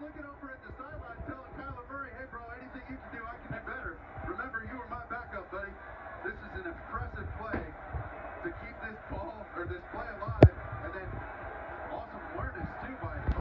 looking over at the sideline telling Kyler Murray, hey, bro, anything you can do, I can do better. Remember, you were my backup, buddy. This is an impressive play to keep this ball or this play alive, and then awesome awareness, too, by